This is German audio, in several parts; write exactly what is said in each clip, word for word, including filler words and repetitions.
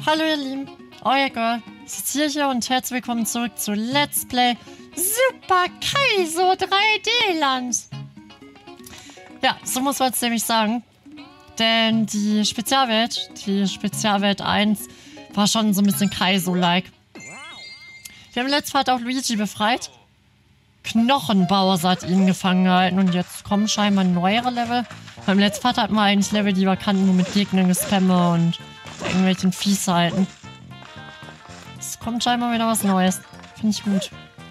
Hallo ihr Lieben, euer Girl, Cecilia hier und herzlich willkommen zurück zu Let's Play Super Kaizo drei D Land. Ja, so muss man es nämlich sagen, denn die Spezialwelt, die Spezialwelt eins, war schon so ein bisschen Kaizo-like. Wir haben letztes Mal auch Luigi befreit. Knochenbowser hat ihn gefangen gehalten und jetzt kommen scheinbar neuere Level. Beim letzten Part hatten wir eigentlich Level, die wir kannten, nur mit Gegnern gespamme und irgendwelchen Fiesheiten. Es kommt scheinbar wieder was Neues. Finde ich gut.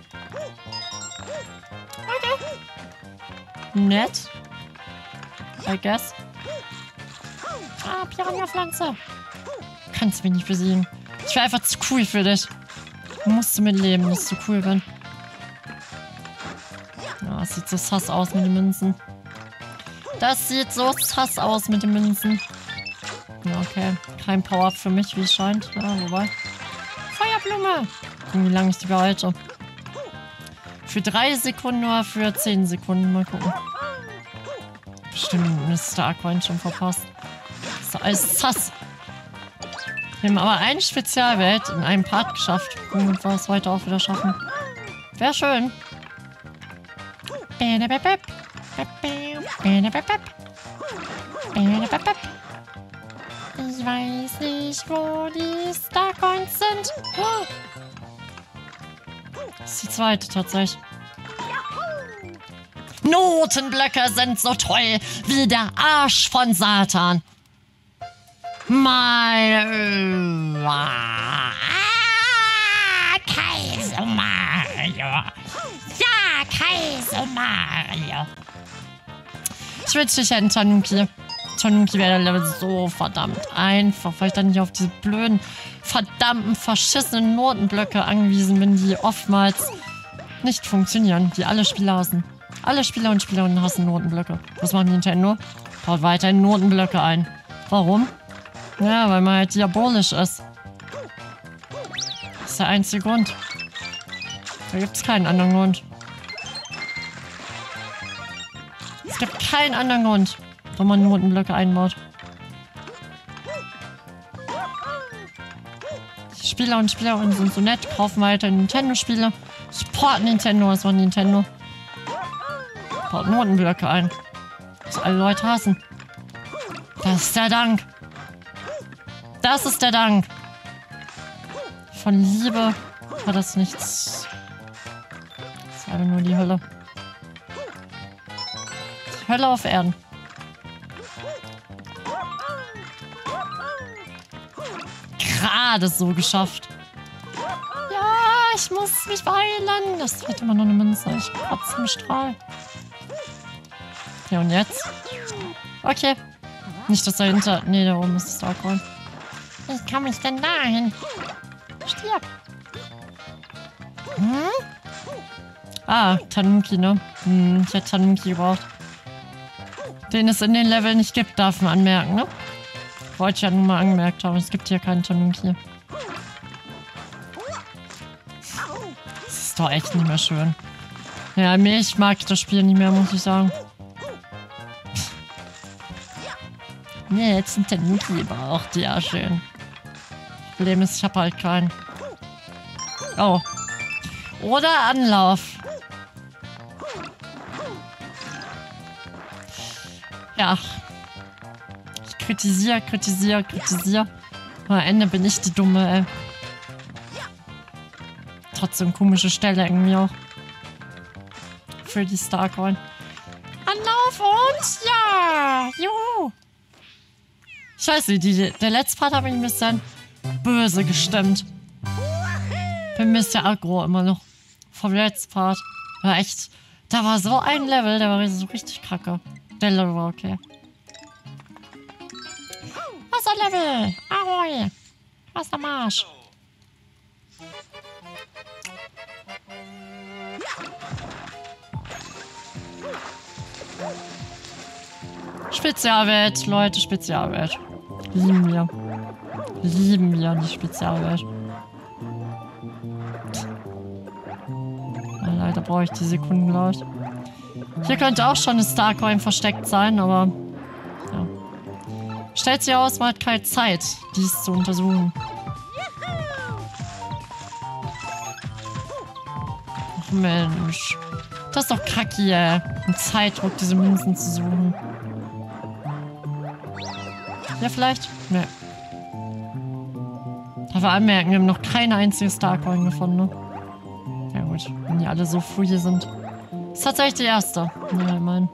Okay. Nett. I guess. Ah, Piranha-Pflanze. Kannst mich nicht besiegen. Ich wäre einfach zu cool für dich. Du musst mitleben, dass ich zu cool bin. Ja, das sieht so sass aus mit den Münzen. Das sieht so sass aus mit den Münzen. Ja, okay. Kein Power-Up für mich, wie es scheint. Ja, wobei. Feuerblume! Gucken, wie lange ich die behalte. Für drei Sekunden oder für zehn Sekunden. Mal gucken. Bestimmt Mister Aquine schon verpasst. Das ist alles sass. Wir haben aber eine Spezialwelt in einem Part geschafft. Gucken, ob wir es heute auch wieder schaffen. Wäre schön. Ich weiß nicht, wo die Starcoins sind. Oh. Das ist die zweite tatsächlich. Notenblöcke sind so toll wie der Arsch von Satan. Mein ah, Kaizo Mario. Ja, Kaizo Mario. Ich wünschte, ich hätte einen Tanuki. Tanuki wäre der Level so verdammt einfach, weil ich dann nicht auf diese blöden, verdammten, verschissenen Notenblöcke angewiesen bin, die oftmals nicht funktionieren, die alle Spieler hassen. Alle Spieler und Spielerinnen hassen Notenblöcke. Was macht Nintendo? Baut weiterhin Notenblöcke ein. Warum? Ja, weil man halt diabolisch ist. Das ist der einzige Grund. Da gibt es keinen anderen Grund. Es gibt keinen anderen Grund, warum man Notenblöcke einbaut. Die Spieler und Spielerinnen sind so nett, kaufen weiter Nintendo-Spiele, supporten Nintendo, was macht Nintendo? Baut Notenblöcke ein. Was alle Leute hassen. Das ist der Dank. Das ist der Dank. Von Liebe hat das nichts. Das ist einfach nur die Hölle. Die Hölle auf Erden. Gerade so geschafft. Ja, ich muss mich weilen. Das wird immer noch eine Münze. Ich kotze im Strahl. Ja, und jetzt? Okay. Nicht, dass dahinter... Nee, da oben ist das Starcoin. Wie komme ich denn dahin? Stirb. Hm? Ah, Tanuki, ne? Hm, ich hätte Tanuki gebraucht. Den es in den Leveln nicht gibt, darf man anmerken, ne? Wollte ich ja nun mal angemerkt haben. Es gibt hier keinen Tanuki. Das ist doch echt nicht mehr schön. Ja, mich mag ich das Spiel nicht mehr, muss ich sagen. Nee, jetzt ein Tanuki braucht. Ja, schön. Problem ist, ich habe halt keinen. Oh. Oder Anlauf. Ja. Ich kritisiere, kritisiere, kritisiere. Am Ende bin ich die Dumme, ey. Trotzdem komische Stelle irgendwie auch. Für die Starcoin. Anlauf und ja! Juhu! Ich weiß nicht, die, der letzte Part habe ich ein bisschen böse gestimmt. Bin ein bisschen aggro immer noch. Vom letzten Part. War echt. Da war so ein Level, der war so richtig kacke. Der Level war okay. Wasserlevel! Ahoi! Wassermarsch! Spezialwelt, Leute, Spezialwelt. Lieben wir. Lieben wir die Spezialwelt. Na, leider brauche ich die Sekunden, glaube ich. Hier könnte auch schon eine Starcoin versteckt sein, aber ja. Stellt sich aus, man hat keine Zeit, dies zu untersuchen. Mensch. Das ist doch kacke, ey. Ein Zeitdruck, diese Münzen zu suchen. Ja, vielleicht? Nee. Da wir anmerken, wir haben noch keine einzige Starcoin gefunden, ne? Ja gut, wenn die alle so früh hier sind. Das ist tatsächlich die erste. Ja, ich mein.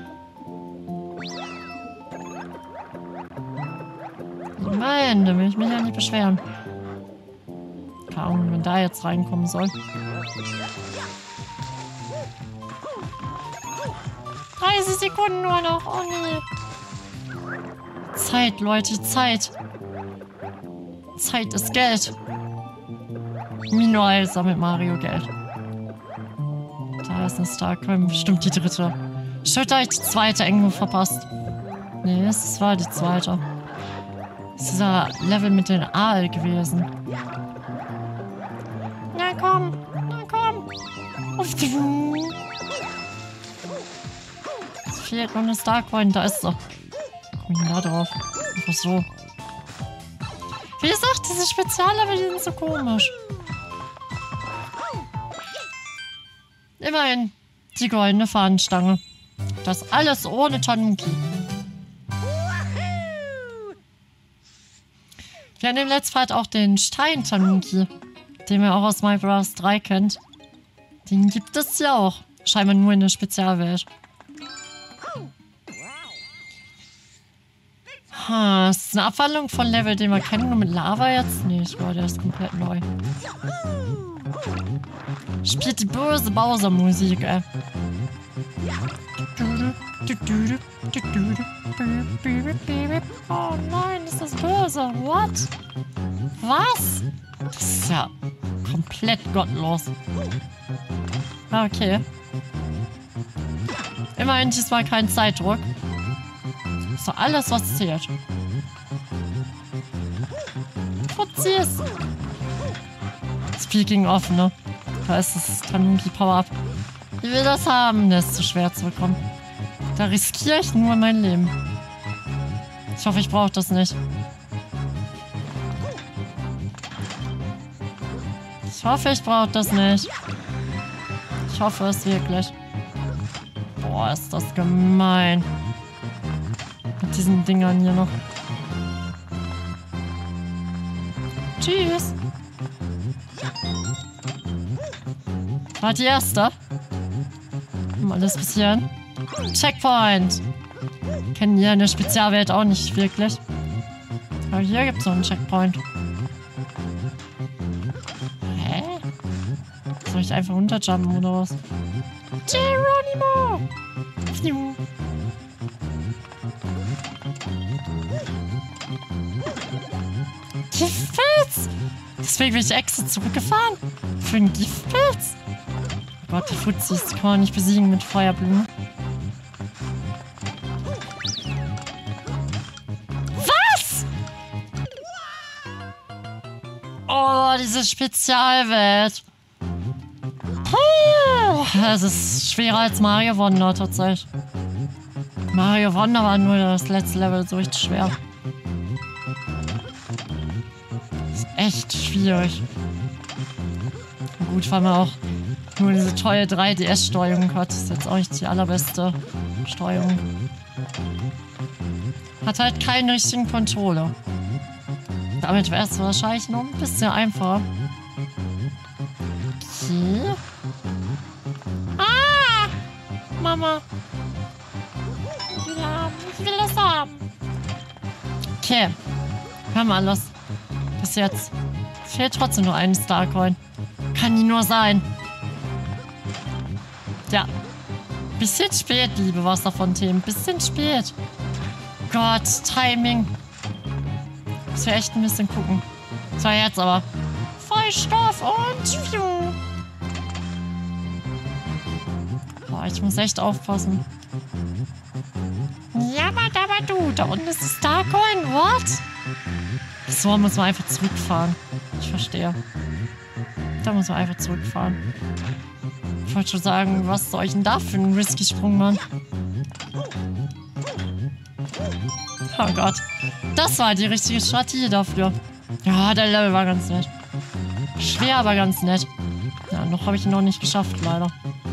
Immerhin, da will ich mich ja nicht beschweren. Keine Ahnung, wenn da jetzt reinkommen soll. dreißig Sekunden nur noch. Oh nee. Zeit, Leute, Zeit. Zeit ist Geld. Minoal sammelt Mario Geld. Da ist eine Starcoin. Bestimmt die dritte. Stimmt, da habe ich die zweite irgendwo verpasst. Nee, es war die zweite. Das ist dieser Level mit den Aal gewesen. Na komm, na komm. Es fehlt noch eine Starcoin. Da ist sie. Komm ich denn da drauf? Einfach so. Wie gesagt, diese Speziallevel die sind so komisch. Immerhin die goldene Fahnenstange. Das alles ohne Tanuki. Wir haben im letzten Part auch den Stein-Tanuki, den ihr auch aus Mario Bros. drei kennt. Den gibt es ja auch. Scheinbar nur in der Spezialwelt. Ha, ist das eine Abwandlung von Level, den wir kennen, nur mit Lava jetzt? Nee, ich glaube, der ist komplett neu. Spielt die böse Bowser-Musik, ey. Oh nein, ist das böse. What? Was? Das ist ja komplett gottlos. Okay. Immerhin diesmal kein Zeitdruck. Das ist doch alles, was zählt. Fuzis. Speaking of, ne? Da ist das Tanuki Power-Up. Ich will das haben. Das ist zu schwer zu bekommen. Da riskiere ich nur mein Leben. Ich hoffe, ich brauche das nicht. Ich hoffe, ich brauche das nicht. Ich hoffe es wirklich. Boah, ist das gemein. Mit diesen Dingern hier noch. Tschüss. War die erste. Mal alles bisschen. Checkpoint. Kennen wir in der Spezialwelt auch nicht wirklich. Aber hier gibt es noch einen Checkpoint. Hä? Soll ich einfach runterjumpen oder was? Geronimo! Giftpilz! Deswegen bin ich extra zurückgefahren. Für einen Giftpilz? Oh Gott, die Fuzis, die kann man nicht besiegen mit Feuerblumen. Was? Oh, diese Spezialwelt. Das ist schwerer als Mario Wonder tatsächlich. Mario Wonder war nur das letzte Level so richtig schwer. Das ist echt schwierig. Gut, weil man auch nur diese tolle drei D S-Steuerung hat. Das ist jetzt auch nicht die allerbeste Steuerung. Hat halt keinen richtigen Controller. Damit wäre es wahrscheinlich noch ein bisschen einfacher. Okay. Ah! Mama. Ich will haben. Ich will das haben. Okay. Wir haben alles. Bis jetzt. Es fehlt trotzdem nur ein Starcoin. Kann die nur sein. Ja. Bisschen spät, liebe Wasserfontänen. Bisschen spät. Gott, Timing. Muss ja echt ein bisschen gucken. So, jetzt aber. Feuerstoff und... Boah, ich muss echt aufpassen. Ja, aber du. Da unten ist die Starcoin. What? So muss man einfach zurückfahren. Ich verstehe. Da muss man einfach zurückfahren. Ich wollte schon sagen, was soll ich denn da für einen risky Sprung machen? Oh Gott. Das war die richtige Strategie dafür. Ja, der Level war ganz nett. Schwer, aber ganz nett. Ja, noch habe ich ihn noch nicht geschafft, leider.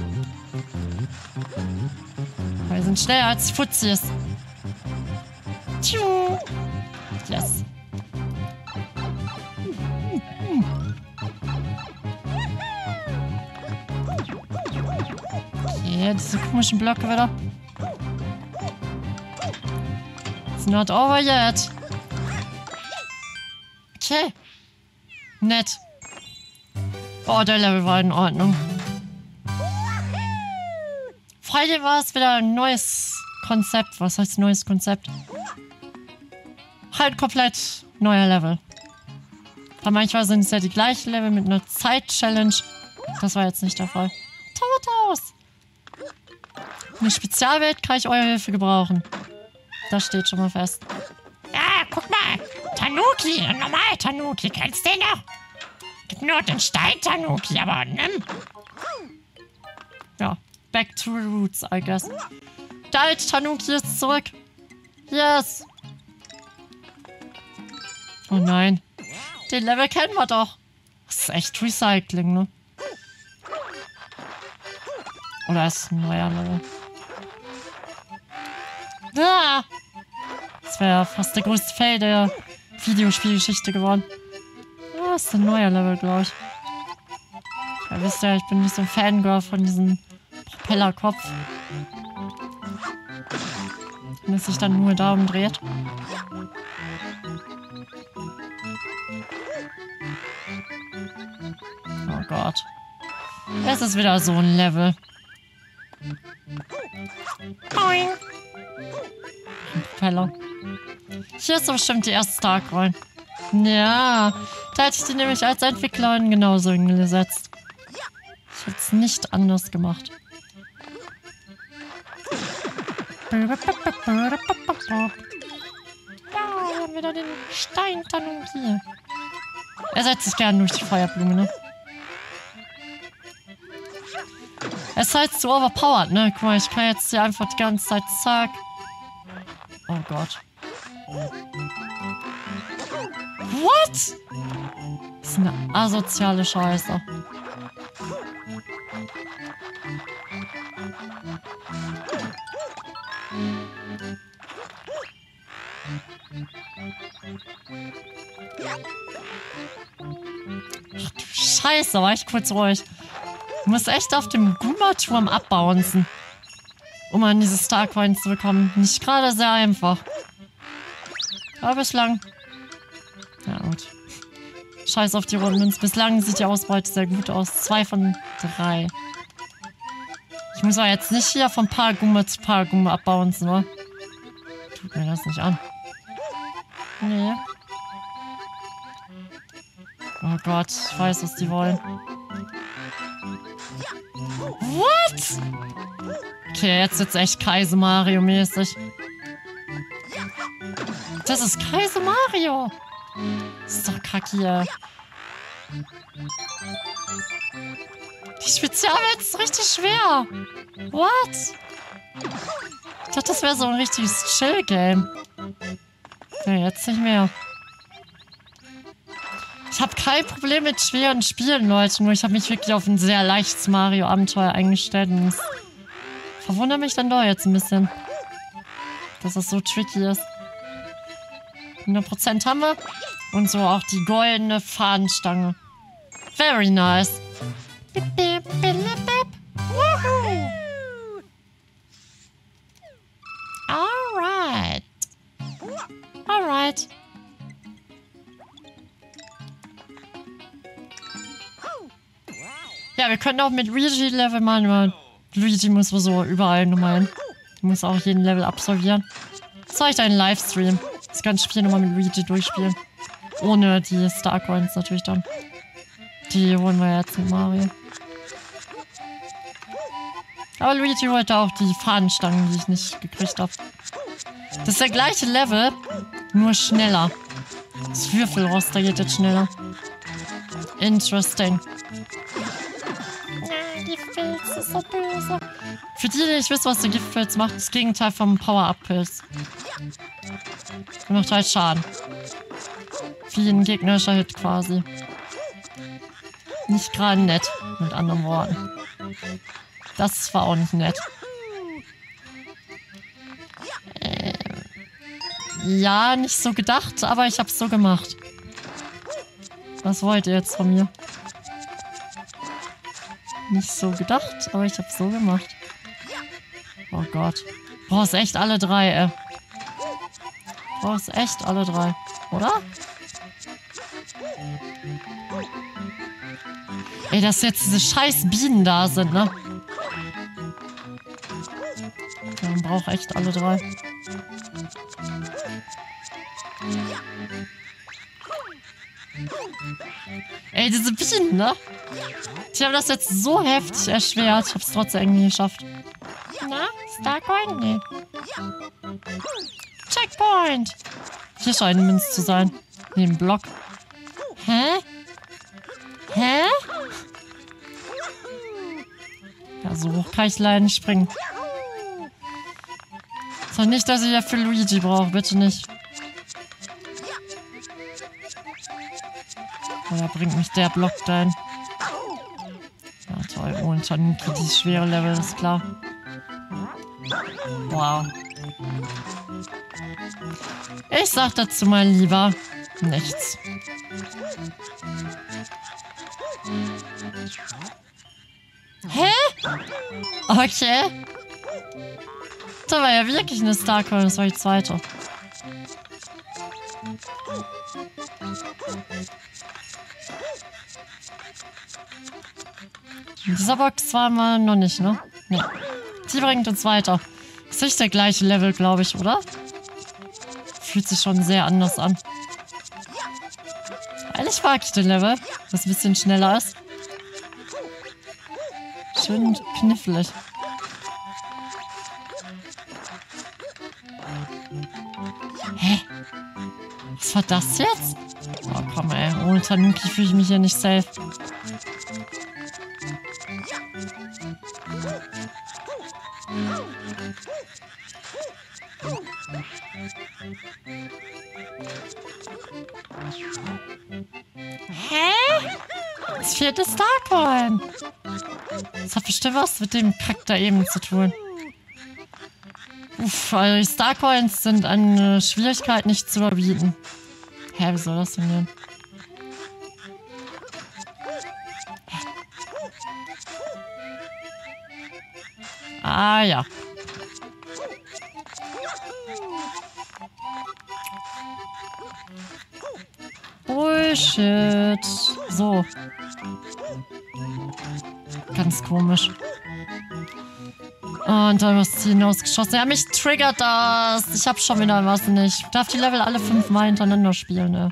Wir sind schneller als Fuzis. Tschu. Yes. Okay, diese komischen Blöcke wieder. It's not over yet. Okay. Nett. Oh, der Level war in Ordnung. Friday war es wieder ein neues Konzept. Was heißt neues Konzept? Halt komplett neuer Level. Aber manchmal sind es ja die gleichen Level mit einer Zeit-Challenge. Das war jetzt nicht der Fall. Totos! Eine Spezialwelt kann ich eure Hilfe gebrauchen. Das steht schon mal fest. Ja, guck mal. Tanuki, ein normaler Tanuki. Kennst du den noch? Gibt nur den Stein-Tanuki, aber nimm. Ja, back to the roots, I guess. Der alte Tanuki ist zurück. Yes. Oh nein. Den Level kennen wir doch. Das ist echt Recycling, ne? Oder ist es ein neuer Level? Ah! Das wäre fast der größte Fail der Videospielgeschichte geworden. Ah, das ist ein neuer Level, glaube ich. Ja, wisst ihr, ich bin nicht so ein Fangirl von diesem Propellerkopf. Wenn es sich dann nur darum dreht. Oh Gott. Es ist wieder so ein Level. Boing. Ein Propeller. Hier ist doch bestimmt die erste Starcoin. Ja, da hätte ich die nämlich als Entwicklerin genauso hingesetzt. Ich hätte es nicht anders gemacht. Da haben wir da den Stein-Tanuki. Er setzt sich gerne durch die Feuerblume, ne? Es ist halt zu overpowered, ne? Guck mal, ich kann jetzt hier einfach die ganze Zeit zack. Oh Gott. What? Das ist eine asoziale Scheiße. Ach du Scheiße, war ich kurz ruhig. Du musst echt auf dem Guma-Turm abbouncen, um an diese Starcoins zu bekommen. Nicht gerade sehr einfach. Aber bislang... Ja gut. Scheiß auf die Runden. Bislang sieht die Ausbeute sehr gut aus. Zwei von drei. Ich muss aber jetzt nicht hier von paar Gumma zu paar Gumma abbouncen, oder? Tut mir das nicht an. Nee. Oh Gott, ich weiß, was die wollen. What? Okay, jetzt wird's echt Kaiser Mario-mäßig. Das ist Kaiser Mario. Das ist doch kacke hier. Die Spezialwelt ist richtig schwer. What? Ich dachte, das wäre so ein richtiges Chill-Game. Ja, jetzt nicht mehr. Ich habe kein Problem mit schweren Spielen, Leute. Nur ich habe mich wirklich auf ein sehr leichtes Mario-Abenteuer eingestellt. Und es verwundert mich dann doch jetzt ein bisschen, dass das so tricky ist. hundert Prozent haben wir. Und so auch die goldene Fahnenstange. Very nice. Bip, bip, bip, bip. Woohoo! Alright. Alright. Ja, wir können auch mit Luigi Level machen, aber Luigi muss so überall nochmal hin. Muss auch jeden Level absolvieren. Das war echt ein Livestream. Das ganze Spiel nochmal mit Luigi durchspielen. Ohne die Starcoins natürlich dann. Die holen wir jetzt mit Mario. Aber Luigi wollte auch die Fahnenstangen, die ich nicht gekriegt habe. Das ist der gleiche Level, nur schneller. Das Würfelroster geht jetzt schneller. Interesting. Ja, Giftpilz ist so böse. Für die, die nicht wissen, was der Giftpilz macht, das Gegenteil vom Power-Up-Pilz. Der macht halt Schaden. Wie ein gegnerischer Hit quasi. Nicht gerade nett, mit anderen Worten. Das war auch nicht nett. Ähm, ja, nicht so gedacht, aber ich hab's so gemacht. Was wollt ihr jetzt von mir? Nicht so gedacht, aber ich hab's so gemacht. Oh Gott. Brauchst echt alle drei, ey. Brauchst echt alle drei, oder? Ey, dass jetzt diese scheiß Bienen da sind, ne? Ja, man braucht echt alle drei. Ey, diese Bienen, ne? Die haben das jetzt so heftig erschwert. Ich hab's trotzdem irgendwie geschafft. Na, Starcoin? Nee. Checkpoint! Hier scheint Münz zu sein. Neben Block. Hä? Hä? Ja, so hoch kann ich leider nicht springen. Sag nicht, dass ich ja für Luigi brauche. Bitte nicht. Oder bringt mich der Block dahin? Ja, toll. Ohne Tanuki, dieses schwere Level, ist klar. Wow. Ich sag dazu mal lieber nichts. Hä? Okay. Da war ja wirklich eine Starcoin, das war die zweite. In dieser Box waren wir noch nicht, ne? Ne. Die bringt uns weiter. Ist nicht der gleiche Level, glaube ich, oder? Fühlt sich schon sehr anders an. Eigentlich mag ich den Level, was ein bisschen schneller ist. Schön knifflig. Hä? Was war das jetzt? Oh komm ey, ohne Tanuki fühle ich mich hier nicht safe. Hä? Das vierte Starcoin. Das hat bestimmt was mit dem Kack da eben zu tun. Uff, also die Starcoins sind an Schwierigkeit nicht zu überbieten. Hä, wie soll das denn gehen? Ah ja. Bullshit. So. Ganz komisch. Und dann was Ziehen ausgeschossen. Ja, mich triggert das. Ich hab schon wieder was nicht. Ich darf die Level alle fünfmal hintereinander spielen, ne?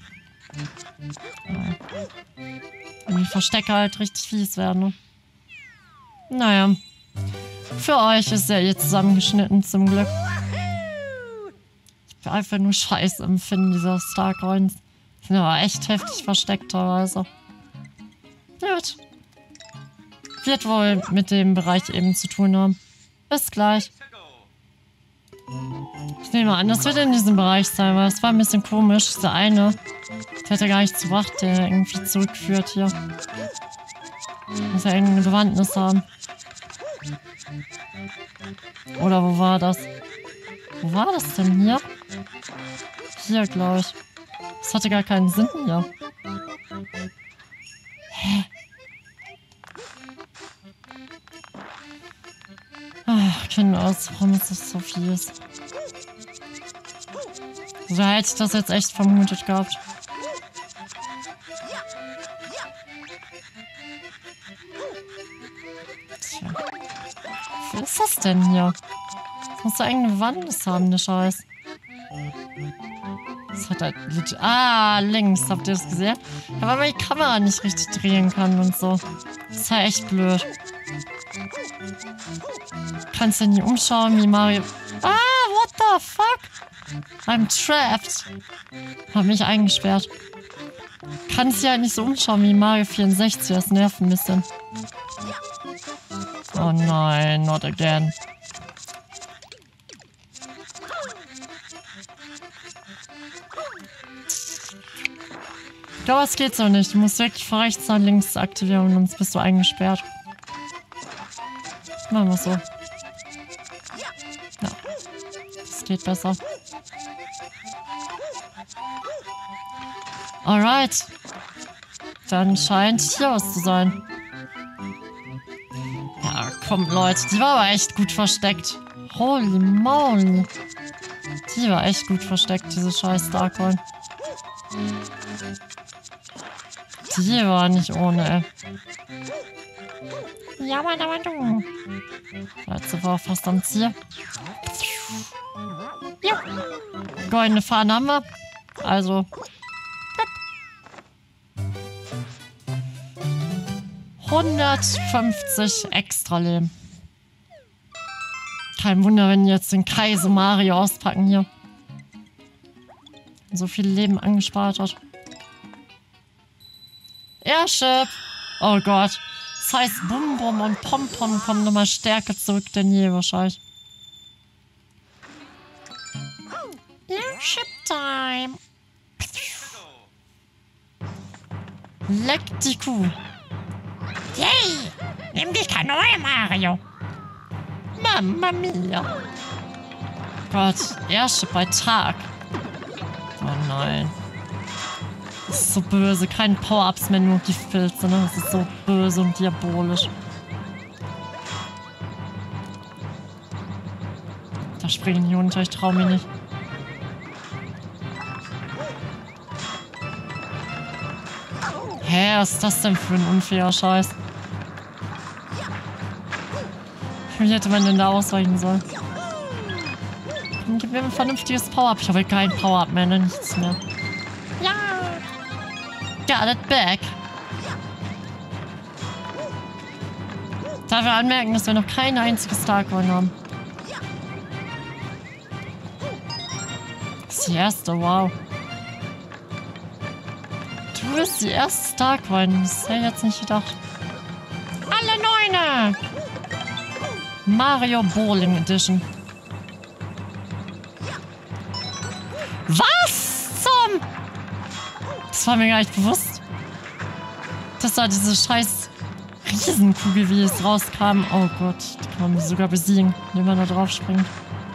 Ja. Wenn die Verstecke halt richtig fies werden, ne? Naja. Für euch ist ja eh zusammengeschnitten, zum Glück. Ich bin einfach nur scheiße empfinden, dieser Starcoins. Die sind aber echt heftig versteckt teilweise. Gut. Wird wohl mit dem Bereich eben zu tun haben. Bis gleich. Ich nehme an, das wird in diesem Bereich sein, weil es war ein bisschen komisch. Dieser eine, der hat ja gar nichts gebracht, der irgendwie zurückführt hier. Muss ja irgendeine Bewandtnis haben. Oder wo war das? Wo war das denn hier? Hier, glaube ich. Das hatte gar keinen Sinn hier. Hä? Ach, Kinders, warum ist das so fies? So hätte ich das jetzt echt vermutet gehabt. Tja. Was ist das denn hier? Das muss doch irgendeine Wand haben, der Scheiß. Das hat halt... Ah, links, habt ihr das gesehen? Ja, weil man die Kamera nicht richtig drehen kann und so. Das ist ja echt blöd. Kannst du nie umschauen, wie Mario... Ah, what the fuck? I'm trapped. Hab mich eingesperrt. Kannst ja halt nicht so umschauen wie Mario vierundsechzig, das nervt ein bisschen. Oh nein, not again. Ich glaube, es geht so nicht. Du musst wirklich von rechts nach links aktivieren, sonst bist du eingesperrt. Machen wir so. Ja. Das geht besser. Alright. Dann scheint hier was zu sein. Ja, komm, Leute. Die war aber echt gut versteckt. Holy moly. Die war echt gut versteckt, diese scheiß Starcoin. Die war nicht ohne, ey. Ja, Mann, aber du. Jetzt war fast am Ziel. Ja. Goldene Fahne haben wir. Also. hundertfünfzig extra Leben. Kein Wunder, wenn die jetzt den Kaiser Mario auspacken hier. So viel Leben angespart hat. Airship. Oh Gott. Das heißt, Bum Bum und Pom Pom kommen nochmal stärker zurück denn je wahrscheinlich. Airship Time. Leck die Kuh. Yay! Nimm die Kanone, Mario. Mamma mia. Gott, Airship bei Tag. Oh nein. Das ist so böse. Kein Power-Ups mehr, nur die Filze, ne? Das ist so böse und diabolisch. Da springen die runter, ich trau mir nicht. Hä, was ist das denn für ein unfairer Scheiß? Wie hätte man denn da ausweichen sollen? Dann gib mir ein vernünftiges Power-Up. Ich habe kein Power-Up mehr, ne? Nichts mehr. Ja! Got it back. Darf ich anmerken, dass wir noch kein einziges Starcoin haben. Das ist die erste, wow. Du bist die erste Starcoin. Das hätte ich jetzt nicht gedacht. Alle Neune! Mario Bowling Edition. Was zum... Das war mir gar nicht bewusst. Das war diese scheiß Riesenkugel, wie es rauskam. Oh Gott, die kann man sogar besiegen, indem man da drauf springt.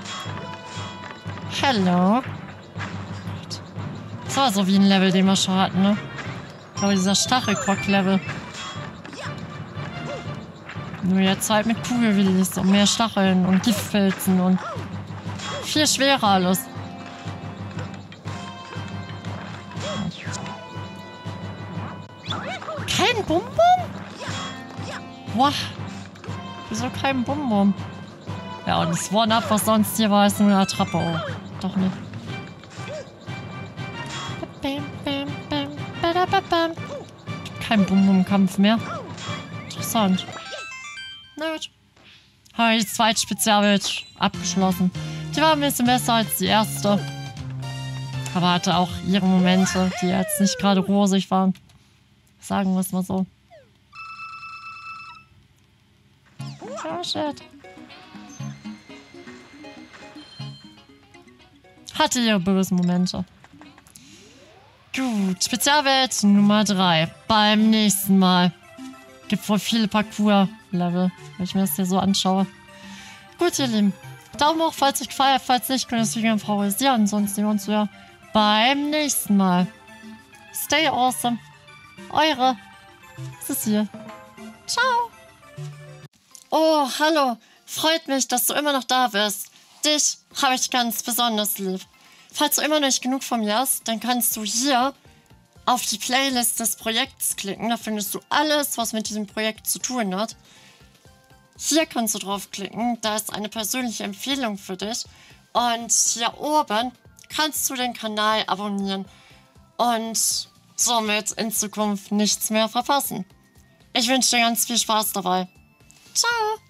Hello. Das war so wie ein Level, den wir schon hatten, ne? Ich glaube, dieser Stachelquack-Level. Nur jetzt halt mit Kugelwillis und mehr Stacheln und Giftfilzen und viel schwerer alles. Kein Bum-Bum? Wow. Wieso kein Bum-Bum? Ja, und das One-Up, was sonst hier war, ist nur eine Attrappe. Oh, doch nicht. Kein Bum-Bum-Kampf mehr. Interessant. Na gut. Habe ich die zweite Spezialwelt abgeschlossen. Die war ein bisschen besser als die erste. Aber hatte auch ihre Momente, die jetzt nicht gerade rosig waren. Sagen wir es mal so. Oh shit. Hatte ihre bösen Momente. Gut, Spezialwelt Nummer drei. Beim nächsten Mal. Gibt wohl viele Parcours-Level, wenn ich mir das hier so anschaue. Gut, ihr Lieben. Daumen hoch, falls euch gefallen hat. Falls nicht, könnt ihr es wieder favorisieren. Ansonsten sehen wir uns wieder beim nächsten Mal. Stay awesome. Eure Cecile. Ciao. Oh, hallo. Freut mich, dass du immer noch da bist. Dich habe ich ganz besonders lieb. Falls du immer noch nicht genug von mir hast, dann kannst du hier auf die Playlist des Projekts klicken. Da findest du alles, was mit diesem Projekt zu tun hat. Hier kannst du draufklicken. Da ist eine persönliche Empfehlung für dich. Und hier oben kannst du den Kanal abonnieren. Und somit in Zukunft nichts mehr verpassen. Ich wünsche dir ganz viel Spaß dabei. Ciao!